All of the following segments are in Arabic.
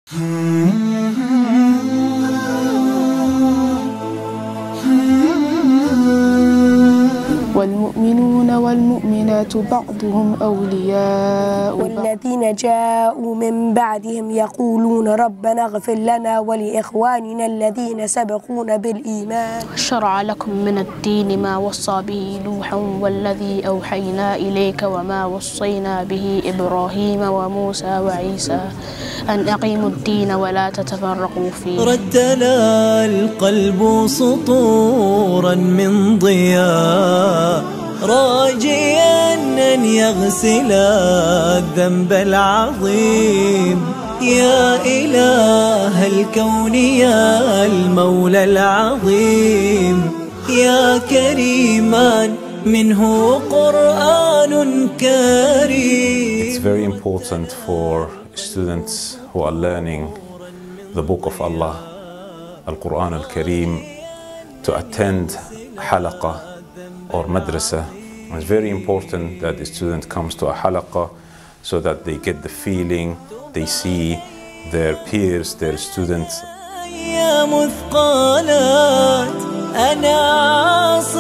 والمؤمنون والمؤمنات بعضهم أولياء بعض والذين جاءوا من بعدهم يقولون ربنا اغفر لنا ولإخواننا الذين سبقونا بالإيمان. شرع لكم من الدين ما وصى به نوحا والذي أوحينا إليك وما وصينا به إبراهيم وموسى وعيسى أن أقيموا الدين ولا تتفرقوا فيه. رتل القلب سطورا من ضياء راجيا أن يغسل الذنب العظيم. يا إله الكون يا المولى العظيم يا كريما منه قرآن كريم. It's very important for students who are learning the book of Allah, Al-Quran Al-Kareem, to attend halaqah or madrasa. It's very important that the student comes to a halaqah so that they get the feeling, they see their peers, their students. يا مثقالات أنا عاص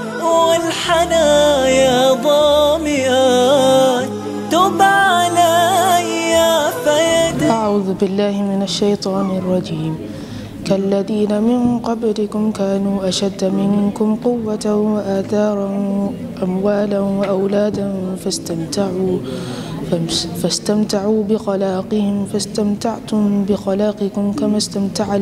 والحنايا ظامئات تب علي فيدك. أعوذ بالله من الشيطان الرجيم. كالذين من قبلكم كانوا أشد منكم قوة وآثارا أموالا وأولادا فاستمتعوا بخلاقهم فاستمتعتم بخلاقكم كما استمتع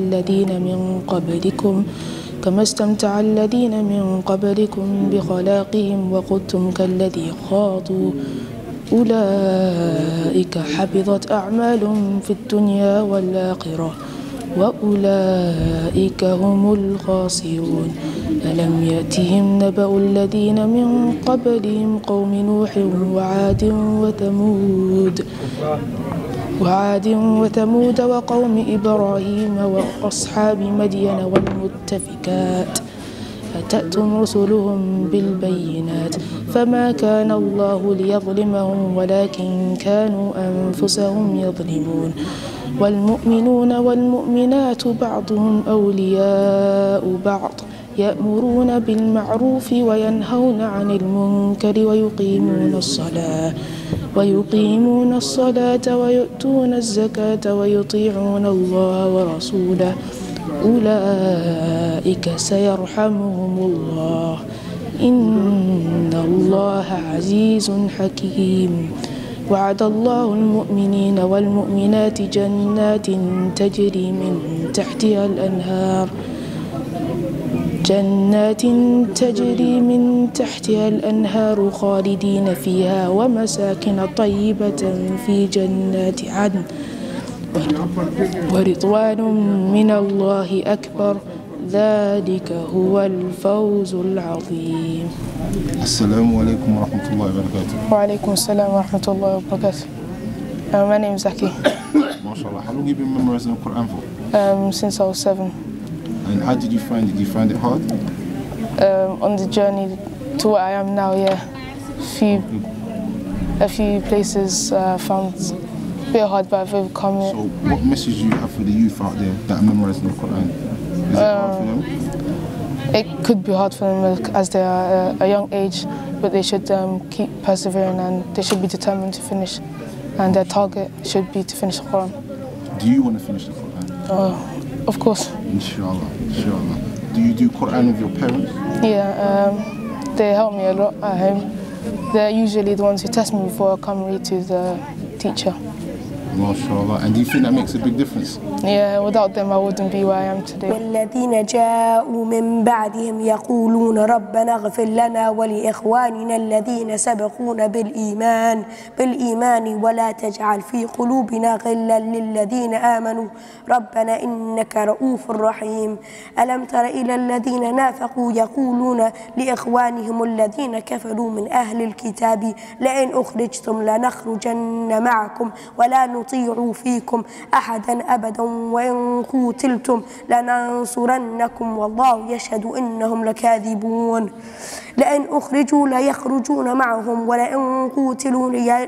الذين من قبلكم بخلاقهم وخذتم كالذي خاضوا أولئك حبطت أعمالهم في الدنيا والآخرة وأولئك هم الخاسرون. ألم يأتهم نبأ الذين من قبلهم قوم نوح وعاد وثمود وقوم إبراهيم وأصحاب مدين والمؤتفكات أتأتهم رسلهم بالبينات فما كان الله ليظلمهم ولكن كانوا أنفسهم يظلمون. والمؤمنون والمؤمنات بعضهم أولياء بعض يأمرون بالمعروف وينهون عن المنكر ويقيمون الصلاة ويؤتون الزكاة ويطيعون الله ورسوله أولئك سيرحمهم الله إن الله عزيز حكيم. وعد الله المؤمنين والمؤمنات جنات تجري من تحتها الأنهار خالدين فيها ومساكن طيبة في جنات عدن ورضوان من الله أكبر ذلك هو الفوز العظيم. السلام عليكم ورحمة الله وبركاته. وعليكم السلام ورحمة الله وبركاته. My name is Aki. MashaAllah. How long have you been memorizing the Quran for? Since I was 7. And how did you find it? Did you find it hard? On the journey to where I am now, yeah. A few places found a bit hard, but I've overcome it. So what message do you have for the youth out there that are memorizing the Quran? Is it hard for them? It could be hard for them as they are a young age, but they should keep persevering and they should be determined to finish. And their target should be to finish the Quran. Do you want to finish the Quran? Of course. Inshallah, inshallah. Do you do Quran with your parents? Yeah, they help me a lot at home. They're usually the ones who test me before I come read to the teacher. MashaAllah. And do you think that makes a big difference? Yeah, without them I wouldn't be where I am today. والذين جاءوا من بعدهم يقولون ربنا اغفر لنا ولإخواننا الذين سبقونا بالإيمان ولا تجعل في قلوبنا غلا للذين آمنوا ربنا إنك رؤوف رحيم. ألم تر إلى الذين نافقوا يقولون لإخوانهم الذين كفروا من أهل الكتاب لئن أخرجتم لنخرجن معكم ولا نطيع فيكم أحدا أبدا وإن قوتلتم لننصرنكم والله يشهد إنهم لكاذبون. لئن أخرجوا ليخرجون معهم ولئن قوتلوا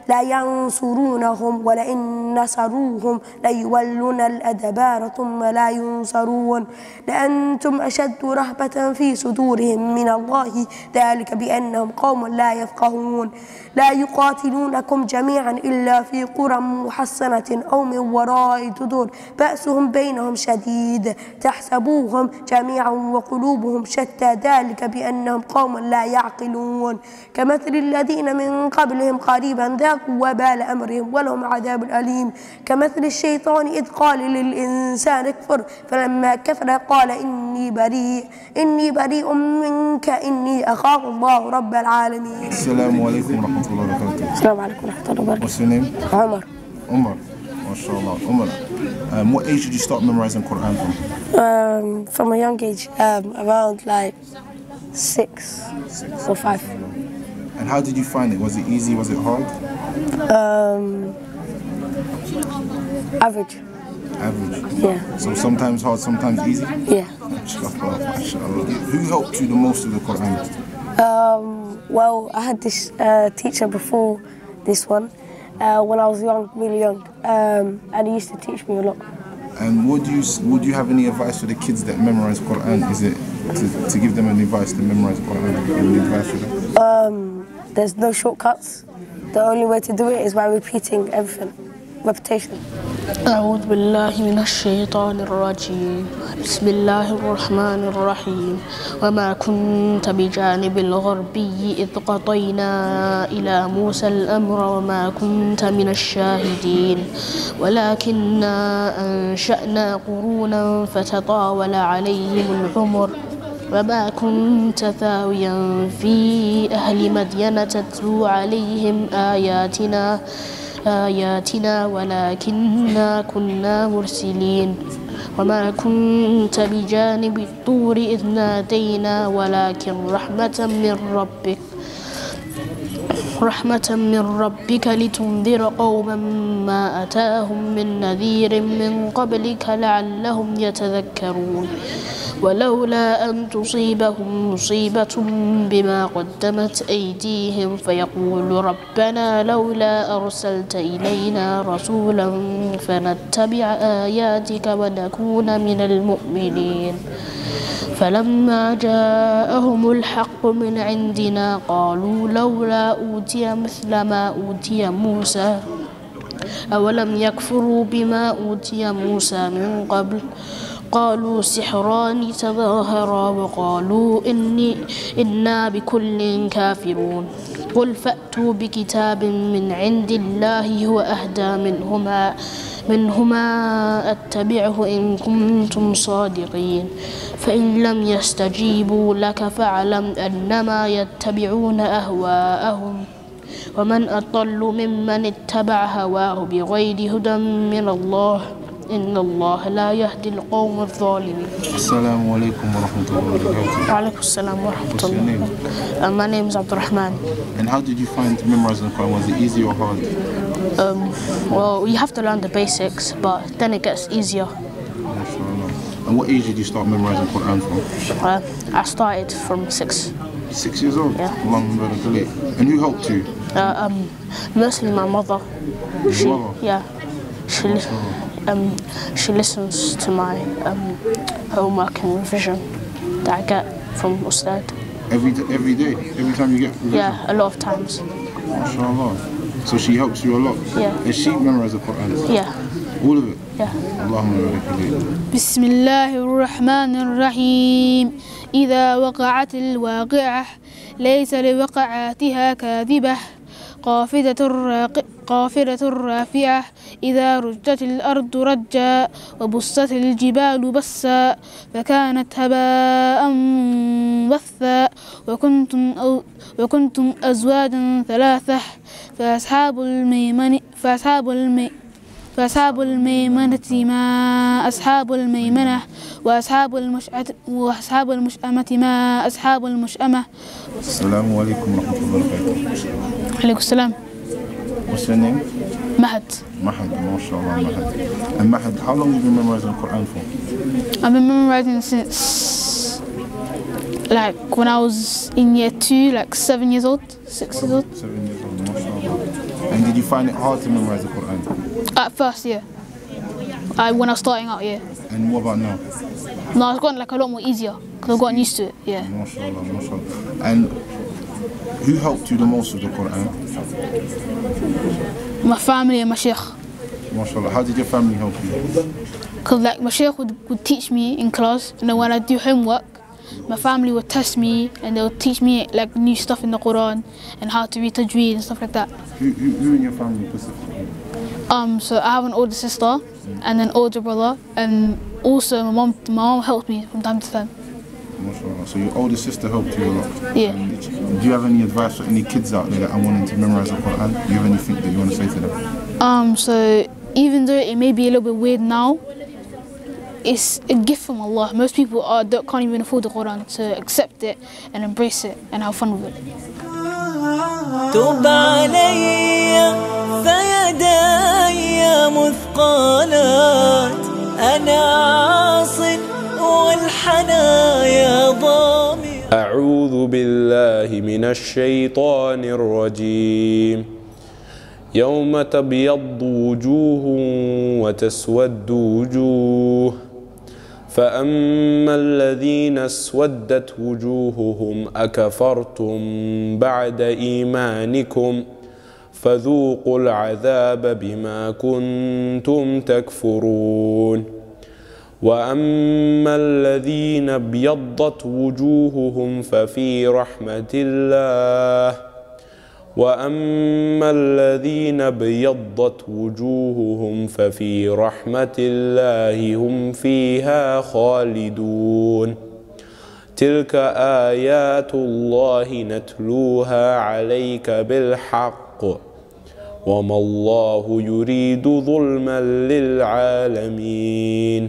لا ينصرونهم ولئن نصروهم ليولون الأدبار ثم لا ينصرون لأنتم أشد رهبة في صدورهم من الله ذلك بأنهم قوم لا يفقهون لا يقاتلونكم جميعا إلا في قرى محصنة أو من وراء جدور بأسهم بينهم شديد تحسبوهم جميعا وقلوبهم شتى ذلك بأنهم قوم لا يعقلون كمثل الذين من قبلهم قريبا ذاقوا وبال أمرهم ولهم عذاب أليم كمثل الشيطان إذ قال للإنسان اكفر فلما كفر قال إني بريء منك إني أخاف الله رب العالمين. السلام عليكم ورحمة الله وبركاته. السلام عليكم ورحمة الله وبركاته. What's your name? Umar. Umar. MashaAllah. Umar. What age did you start memorizing Quran from? From a young age, around like 6 or 5. And how did you find it? Was it easy? Was it hard? Average. Average. Yeah. So sometimes hard, sometimes easy? Yeah. MashaAllah. Who helped you the most with the Quran? Well, I had this teacher before this one when I was young, really young, and he used to teach me a lot. And would you have any advice for the kids that memorize Quran? Is it to give them an advice to memorize Quran? Any advice for them? There's no shortcuts. The only way to do it is by repeating everything. Repetition. أعوذ بالله من الشيطان الرجيم بسم الله الرحمن الرحيم وما كنت بجانب الغربي إذ قضينا إلى موسى الأمر وما كنت من الشاهدين ولكننا أنشأنا قرونا فتطاول عليهم العمر وما كنت ثاويا في أهل مدين تتلو عليهم آياتنا ولكننا كنا مرسلين وما كنت بجانب الطور إذ نادينا ولكن رحمة من ربك لتنذر قوما ما أتاهم من نذير من قبلك لعلهم يتذكرون ولولا أن تصيبهم مصيبة بما قدمت أيديهم فيقول ربنا لولا أرسلت إلينا رسولا فنتبع آياتك ونكون من المؤمنين فلما جاءهم الحق من عندنا قالوا لولا أوتي مثل ما أوتي موسى أولم يكفروا بما أوتي موسى من قبل قالوا سحران تظاهرا وقالوا إنا بكل كافرون قل فأتوا بكتاب من عند الله هو أهدى منهما أتبعه إن كنتم صادقين فإن لم يستجيبوا لك فاعلم أنما يتبعون أهواءهم ومن أضل ممن اتبع هواه بغير هدى من الله إن الله لا يهدي القوم الظالمين. السلام عليكم ورحمة الله وبركاته. وعليكم السلام ورحمة الله. My name is Abdurrahman. And how did you find memorizing the Quran? Was it easy or hard? Well, you have to learn the basics, but then it gets easier. MashaAllah. And what age did you start memorizing Quran from? I started from 6. 6 years old? Yeah. And who helped you? Mostly my mother. Your mother? Yeah. She listens to my homework and revision that I get from Ustad. Every day? Every time you get revision? Yeah, a lot of times. MashaAllah. So she helps you a lot? Yeah. Does she memorize the Quran? Yeah. All of it? Yeah. Allahumma barik alayk. بسم الله الرحمن الرحيم إذا وقعت الواقعة ليس لوقعاتها كاذبة قافلة رافعة إذا رجت الأرض رجا وبست الجبال بسا فكانت هباء منبثا وكنتم أزواجا ثلاثة فأصحاب الميمنة ما أصحاب الميمنة وأصحاب المشأمة ما أصحاب المشأمة. السلام عليكم ورحمة الله وبركاته. عليكم السلام. What's your name? Mahad. Mahad, mashallah, Mahad. And Mahad, how long have you been memorizing the Quran for? I've been memorizing since like when I was in year 2, like 7 years old, 6 years old. 7 years old, mashallah. And did Did you find it hard to memorize the Quran? At first, yeah. When I was starting out, yeah. And what about now? No, it's gotten like a lot more easier because I've gotten used to it, yeah. MashaAllah, MashaAllah. And who helped you the most with the Quran? My family and my sheikh. MashaAllah. How did your family help you? Because like my sheikh would teach me in class, and then when I do homework, my family would test me and they would teach me like new stuff in the Quran and how to read tajweed and stuff like that. Who in your family specifically? So I have an older sister and an older brother, and also my mom helps me from time to time. MashaAllah. So your older sister helped you a lot? Yeah. Do you have any advice for any kids out there that are wanting to memorize the Quran? Do you have anything that you want to say to them? So even though it may be a little bit weird now, it's a gift from Allah. Most people can't even afford the Quran, to accept it and embrace it and have fun with it. تب علي فيداي مثقالات أنا عاص والحنايا ضامي. أعوذ بالله من الشيطان الرجيم. يوم تبيض وجوه وتسود وجوه فأما الذين اسودت وجوههم أكفرتم بعد إيمانكم فذوقوا العذاب بما كنتم تكفرون وأما الذين ابيضت وجوههم ففي رحمة الله وأما الذين ابيضت وجوههم ففي رحمة الله هم فيها خالدون تلك آيات الله نتلوها عليك بالحق وما الله يريد ظلما للعالمين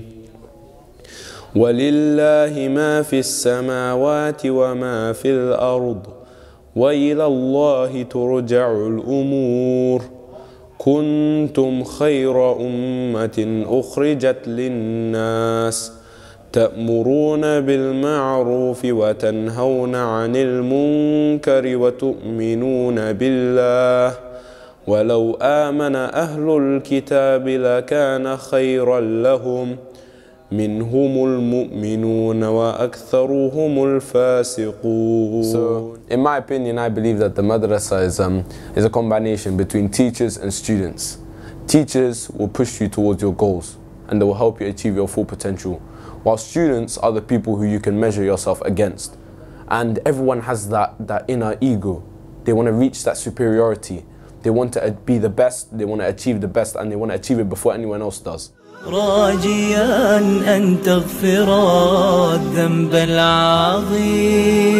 ولله ما في السماوات وما في الأرض وإلى الله ترجع الأمور كنتم خير أمة أخرجت للناس تأمرون بالمعروف وتنهون عن المنكر وتؤمنون بالله ولو آمن أهل الكتاب لكان خيرا لهم منهم المؤمنون وأكثرهم الفاسقون. So, in my opinion, I believe that the madrasa is a combination between teachers and students. Teachers will push you towards your goals and they will help you achieve your full potential, while students are the people who you can measure yourself against. And everyone has that inner ego. They want to reach that superiority. They want to be the best, they want to achieve the best, and they want to achieve it before anyone else does. راجيا أن تغفر الذنب العظيم